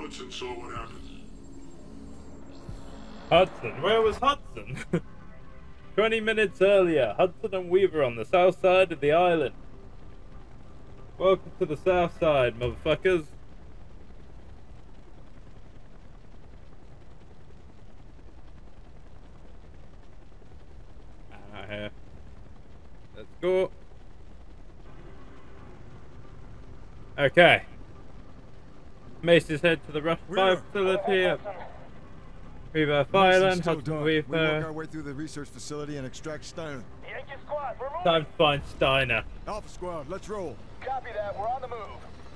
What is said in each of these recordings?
once and saw what happened. Hudson? Where was Hudson? 20 minutes earlier, Hudson and Weaver on the south side of the island. Welcome to the south side, motherfuckers. Out here. Let's go. Okay. Macy's head to the Rush 5 facility. Weaver, Fireland, Hudson, Weaver. We work our way through the research facility and extract Steiner. Yankee squad, we're moving. Time to find Steiner. Alpha squad, let's roll. Copy that, we're on the move.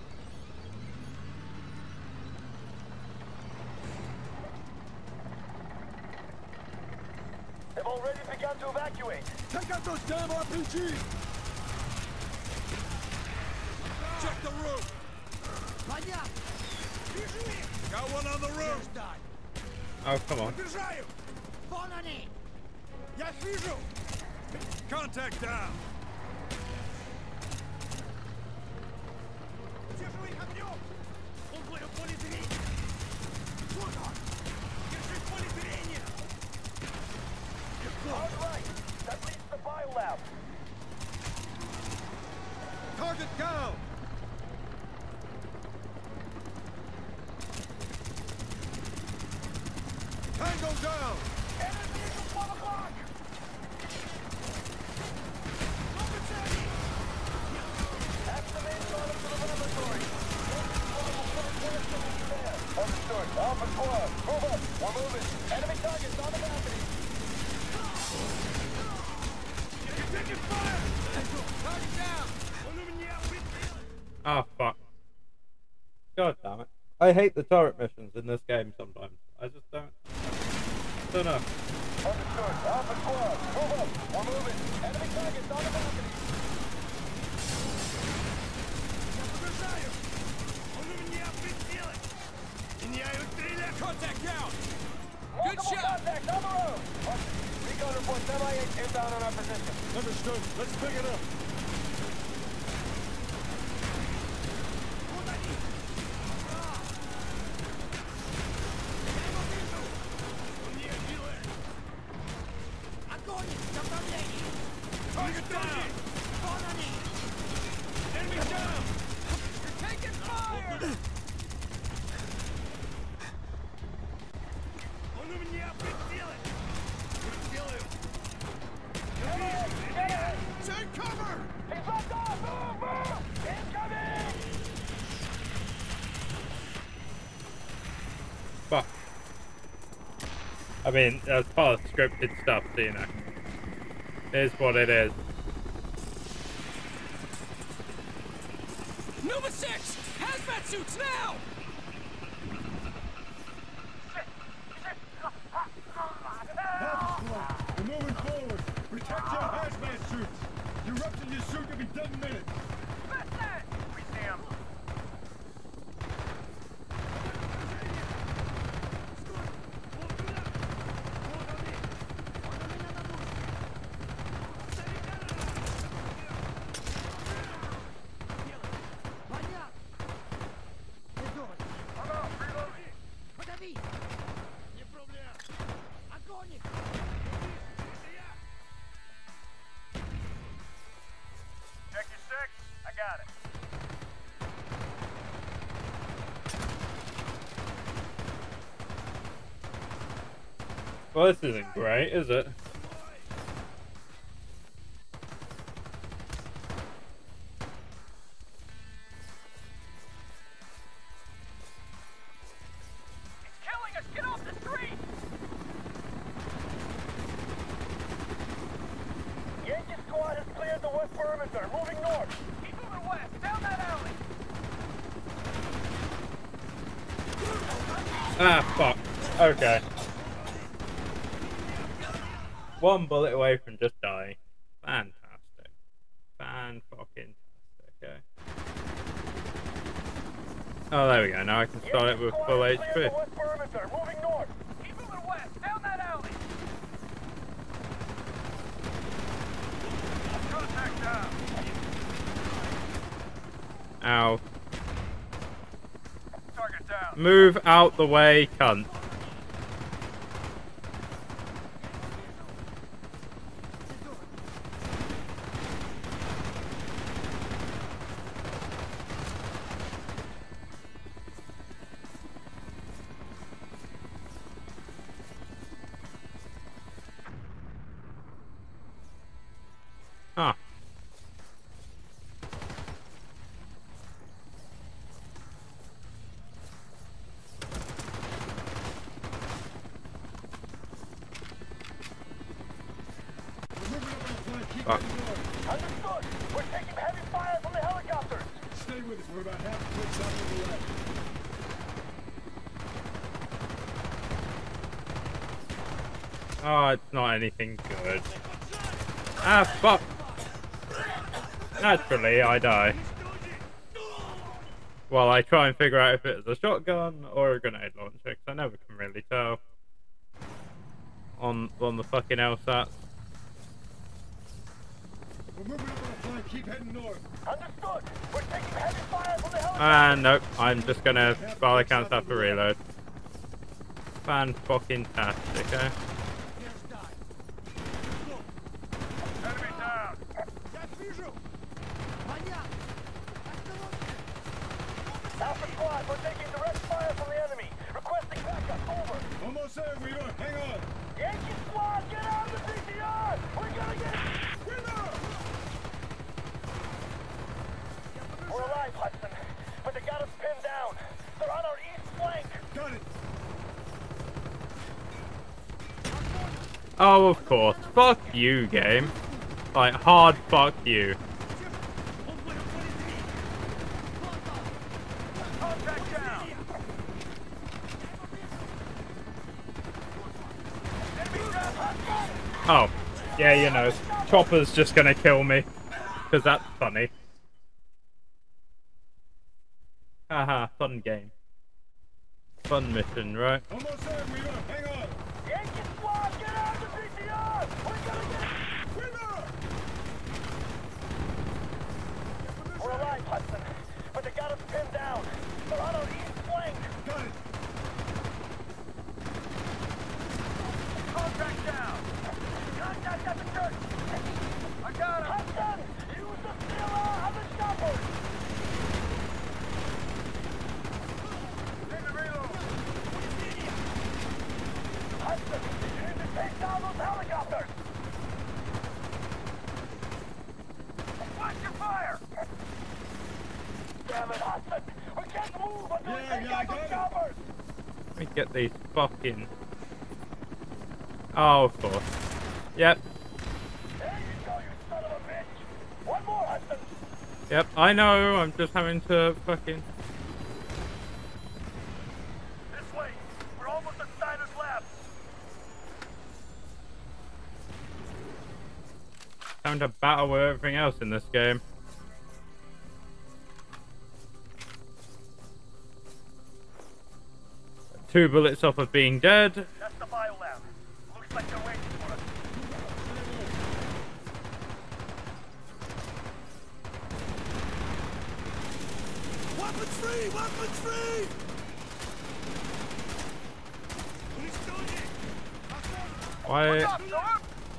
They've already begun to evacuate. Take out those damn RPGs! Check the roof! Got one on the roof! Oh, come on. Contact down! All right, that leads to the biolab. Target down! Tango down! Enemy at 12 o'clock! Activate order to the laboratory. Understood. Alpha squad, move up. We're moving. Enemy targets on the balcony. You're taking fire! Target down! Oh, fuck. God damn it. I hate the turret missions in this game sometimes. I just don't know. Understood. Alpha squad, move up. We're moving. Enemy targets on the balcony. Contact down! Good shot! Contact on the road! Recon report semi-8 inbound on our position. Understood. Let's pick it up. Target down! Enemy down! You're taking fire! Take cover! He's locked off! Move! Move! Incoming! Fuck. I mean, that's part of scripted stuff, so you know. It is what it is. Nova 6! Hazmat suits now! Alpha squad, we're moving forward. Protect your hazmat suits. You rupture your suit, you'll be dead in minutes. We see him. Check your 6. I got it. Well, this isn't great, is it? He's killing us! Get off the street! Yankee squad has cleared the west perimeter. Moving north. Keep moving west. Down that alley. Ah, fuck. Okay. One bullet away from just dying. Fantastic. Fan-fucking-tastic, okay. Oh, there we go. Now I can start it with full HP. West perimeter. Moving north. Keep moving west. Down that alley. Contact down. Ow. Target down. Move out the way, cunt. Huh. Fuck. Understood. We're taking heavy fire from the helicopters. Stay with us. We're about half a click south of the left. Oh, it's not anything good. Ah, fuck. Naturally, I die. Well, I try and figure out if it is a shotgun or a grenade launcher, because I never can really tell. On the fucking LSAT. We're moving up on a flank. Keep heading north. Understood. We're taking heavy fire from the helicopters. Nope, I'm just gonna, while I can't have to reload. Fan-fucking-tastic, eh? Enemy down. Alpha squad, we're taking direct fire from the enemy. Requesting backup. Over. Almost there, Weaver. Hang on. Yankee squad, get out of the CTR. We're gonna get. We're alive, Hudson, but they got us pinned down. They're on our east flank. Got it. Oh, of course. Fuck you, game. Like, hard fuck you. Contact down. Enemy down, Hudson. Oh, yeah, you know, Chopper's just gonna kill me. Because that's funny. Haha, fun game. Fun mission, right? Almost there, Weaver. Hang on. Yankee squad, get out of the CTR. We're gonna get. Weaver! We're alive, Hudson, but they got us pinned down. They're on our east flank. Got it. Contact down. Contact at the church. I got him. Hudson, use the CLR on the chopper. Take the reload. Hudson, you need to take down those helicopters. Watch your fire. Damn it, Hudson. We can't move until we take I out got those it. choppers. Let me get these fucking... Oh, of course. Yep, There you go, you son of a bitch. One more, Hudson. yep, I know, I'm just having to fucking... This way. We're almost at Steiner's lab. Time to battle with everything else in this game. Two bullets off of being dead. That's the bio lab. Looks like they're waiting for us. Weapons free! Weapons free! Why? Stop, Norm!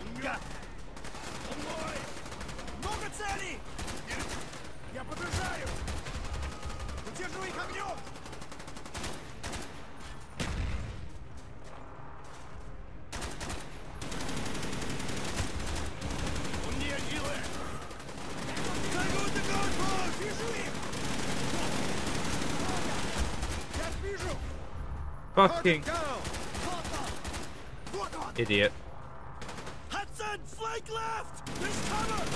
Много целей! Я подражаю! Удерживай их огнем! Он не agile! Дорогу атаковать! Вижу их! Я вижу! Fucking Вот он! idiot. Hudson, flank left! There's cover!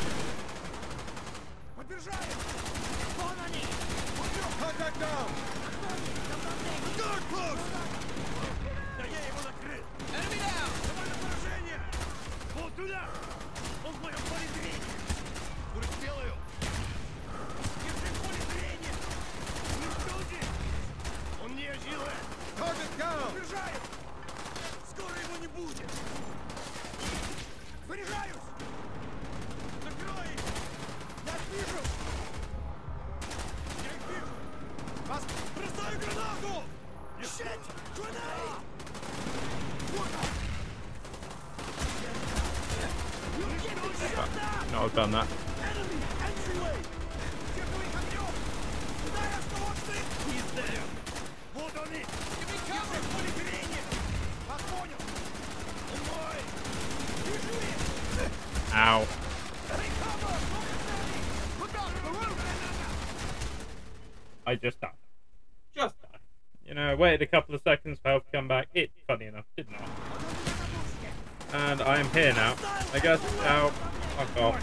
Подбежаем! Вон они! Contact down. Guard post! Да я его накрыл! Enemy down! Давай на поражение! Вот туда! Он в моем поле зрения! Уже сделаю! Держи в поле зрения! Ну что здесь? Он не agile! Target down. Подбежаем! Скоро его не будет! Заряжаюсь! Закрой их! Я их вижу! Я их вижу! Вас бросаю гранату! Go! Shit! Grenade! No, I've done that. Enemy! Entryway! He's there! Вот они! Give me cover! Поле зрения! Вас понял! Мой! Вижу их! Ow. Look out! The roof! I just died. Just died. You know, I waited a couple of seconds for help to come back. It, funny enough, did not. And I am here now. I guess. Ow. Fuck off.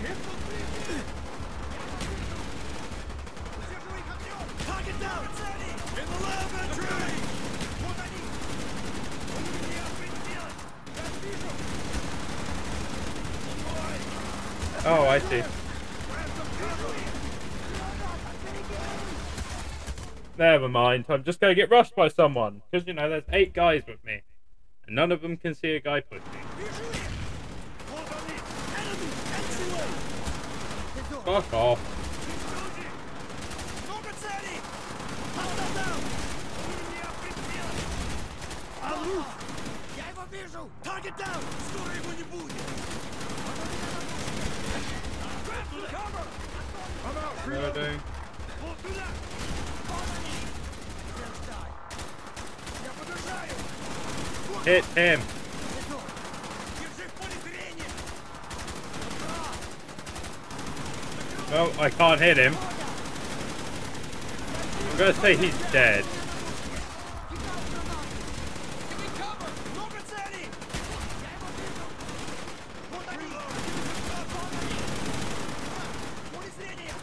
Target down! In the lavatory! Вот они! Он меня пределает! Я вижу! Мой! Oh, I see. Never mind. I'm just gonna get rushed by someone. Because, you know, there's 8 guys with me. And none of them can see a guy push me. Вижу их! Вот они! Enemy! Entryway! Fuck off. Люди! Много целей! Hostile down! Он меня пределает! Алло! Я его вижу! Target down! Скоро его не будет! Grab the cover! I'm out. Reloading. Вот туда! Вот они! Я подражаю! Hit him. Держи в поле зрения! Well, I can't hit him. I'm gonna say he's dead. Give me cover! Много целей! Я его вижу! Вот они! Поле зрения!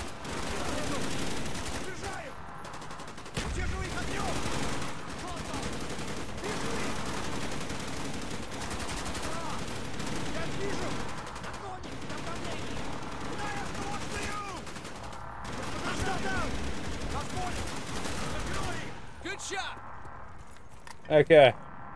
Подражаю! Удерживай их огнем! Вижу их! Я вижу! Отгони! Направление! Куда я снова стою? Hostile down! Нас понял! Закрой их! Good shot! Okay.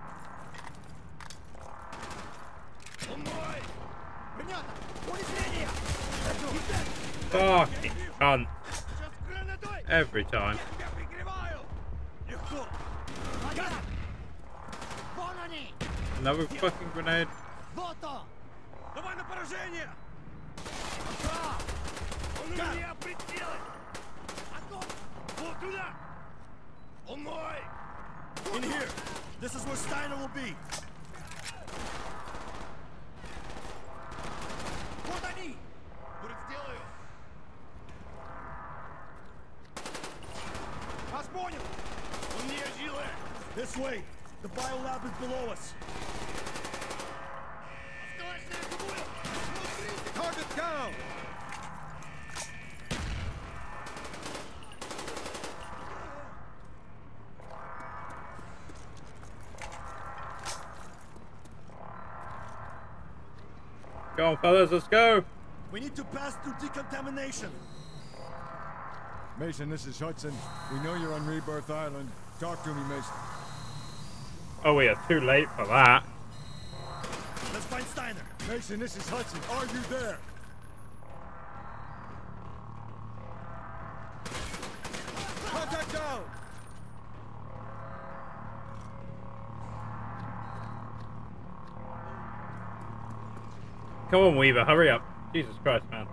Он мой! Принято! Поле зрения! Fucking cunt. Сейчас гранатой! Every time. Я тебя прикрываю! Легко! Гад! Вон они! Another fucking grenade. Вот он! Давай на поражение! Ага! Он меня приделает! Огонь! Вот туда! Он мой! In here! This is where Steiner will be! Вот они! Будет сделаю! Вас понял! Он не жилы! This way! The biolab is below us! Target down. Go on, fellas, let's go. We need to pass through decontamination. Mason, this is Hudson. We know you're on Rebirth Island. Talk to me, Mason. Oh, we are too late for that. Let's find Steiner. Mason, this is Hudson. Are you there? Contact down. Come on, Weaver, hurry up. Jesus Christ, man.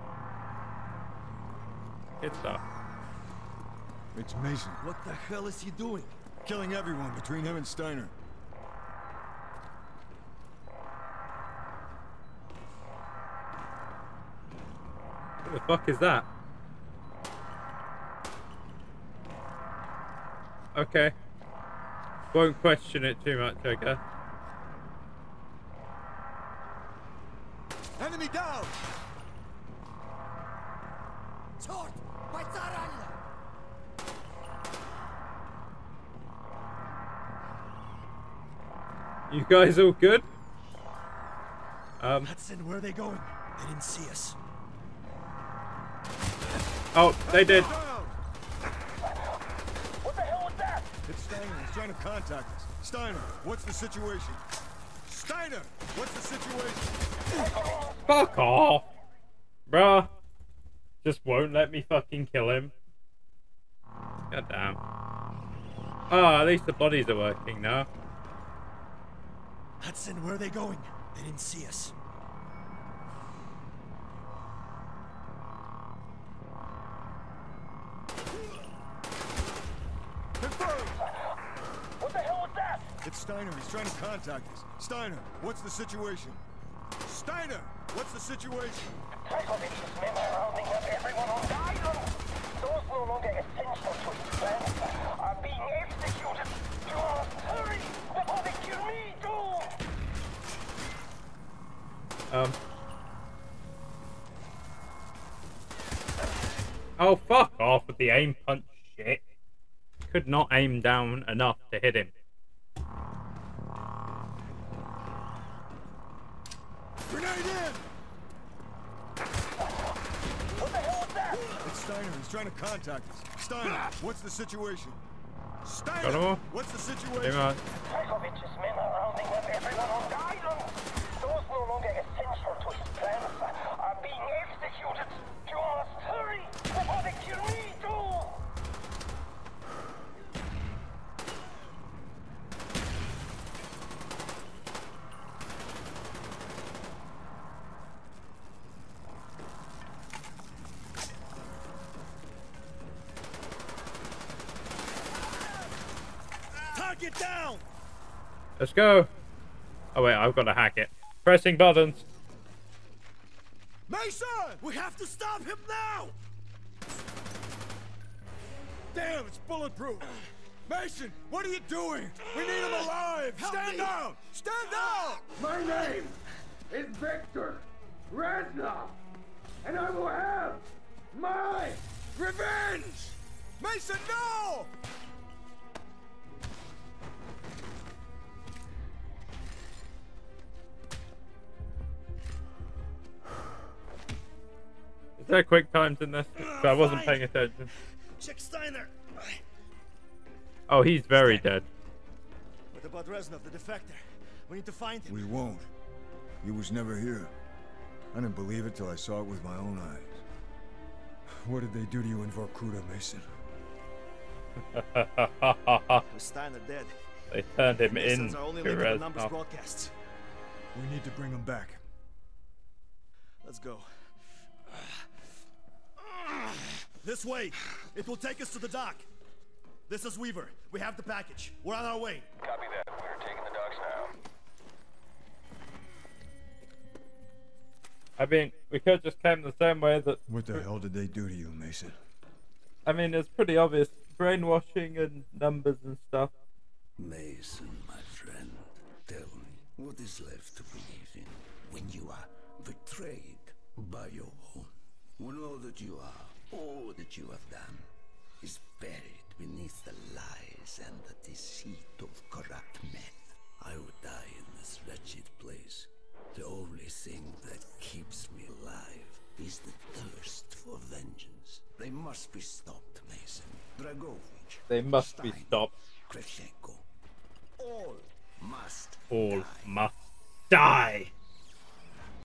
Good stuff. It's Mason. What the hell is he doing? Killing everyone between him and Steiner. What the fuck is that? Okay. Won't question it too much, I guess. Enemy down. Черт! Бойца ранено! You guys all good? Hudson, where are they going? They didn't see us. Oh, they did. Down. What the hell was that? It's Steiner. He's trying to contact us. Steiner, what's the situation? Steiner, what's the situation? Fuck off. Bruh. Just won't let me fucking kill him. God damn. Oh, at least the bodies are working now. Hudson, where are they going? They didn't see us. What the hell was that? It's Steiner. He's trying to contact us. Steiner, what's the situation? Steiner, what's the situation? Dragovich's men are rounding up everyone on the island. Those no longer essential to his plan are being executed. You must hurry before they kill me too. Oh, fuck off with the aim punch shit. Could not aim down enough to hit him. Grenade in! What the hell was that? It's Steiner. He's trying to contact us. Steiner, what's the situation? Got Steiner, him all? what's the Pretty situation? much. Dragovich's men are rounding up everyone on the island. Those no longer essential to his plan are being executed. You must hurry before they kill me too. Target down! Let's go. Oh wait, I've got to hack it. Pressing buttons. Mason! We have to stop him now! Damn, it's bulletproof. Mason, what are you doing? We need him alive. Help Stand me. down! Stand down! My name is Victor Reznov, and I will have my Revenge! Mason, no! Is there quick times in this? 'Cause I wasn't paying attention. Check Steiner. Oh, he's very dead. What about Reznov, the defector? We need to find him. We won't. He was never here. I didn't believe it till I saw it with my own eyes. What did they do to you in Vorkuta, Mason? With Steiner dead. They turned him Masons into are only limited to numbers Reznov. broadcasts. We need to bring him back. Let's go. This way. It will take us to the dock. This is Weaver. We have the package. We're on our way. Copy that. We're taking the docks now. I mean, we could have just came the same way that... What the hell did they do to you, Mason? I mean, it's pretty obvious. Brainwashing and numbers and stuff. Mason, my friend, tell me, what is left to believe in when you are betrayed by your own? When all that you are, all that you have done, is buried beneath the lies and the deceit of corrupt men. I would die in this wretched place. The only thing that keeps me alive is the thirst for vengeance. They must be stopped, Mason. Dragovich. They must be Steiner, stopped. Kravchenko. All must All die. must die.